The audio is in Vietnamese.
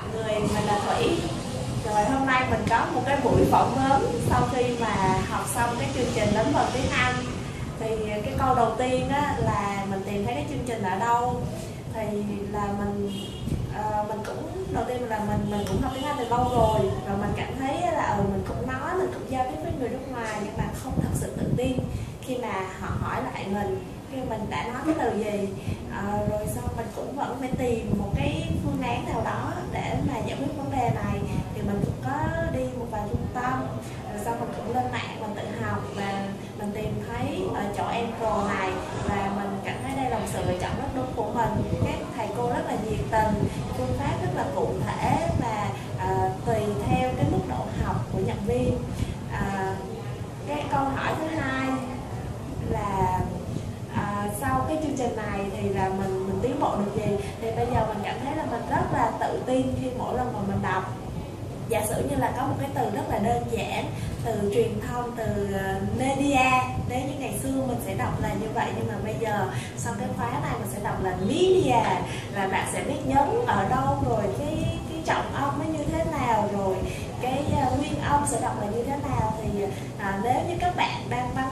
người mình là Thủy. Rồi hôm nay mình có một cái buổi phỏng vấn sau khi mà học xong cái chương trình lĩnh vực tiếng Anh. Thì cái câu đầu tiên á, là mình tìm thấy cái chương trình ở đâu. Thì là mình cũng đầu tiên là mình cũng học tiếng Anh từ lâu rồi, và mình cảm thấy là mình cũng nói, mình cũng giao tiếp với người nước ngoài, nhưng mà không thật sự tự tin khi mà họ hỏi lại mình khi mình đã nói cái từ gì. Rồi sau mình cũng vẫn phải tìm một cái phương án nào đó để mà giải quyết vấn đề này. Thì mình cũng có đi một vài trung tâm, rồi sau mình cũng lên mạng mình tự học, và mình tìm thấy ở chỗ Empro này, và mình cảm thấy đây là một sự lựa chọn rất đúng của mình. Các thầy cô rất là nhiệt tình, phương pháp rất là cụ thể, và tùy theo cái mức độ học của nhận viên. Cái câu hỏi thứ hai là sau cái chương trình này thì là mình tiến bộ được gì. Thì bây giờ mình cảm thấy là mình rất là tự tin khi mỗi lần mà mình đọc. Giả sử như là có một cái từ rất là đơn giản, từ truyền thông, từ media, nếu như ngày xưa mình sẽ đọc là như vậy, nhưng mà bây giờ sau cái khóa này mình sẽ đọc là media, là bạn sẽ biết nhấn ở đâu, rồi cái trọng âm nó như thế nào, rồi cái nguyên âm sẽ đọc là như thế nào. Thì nếu như các bạn đang băn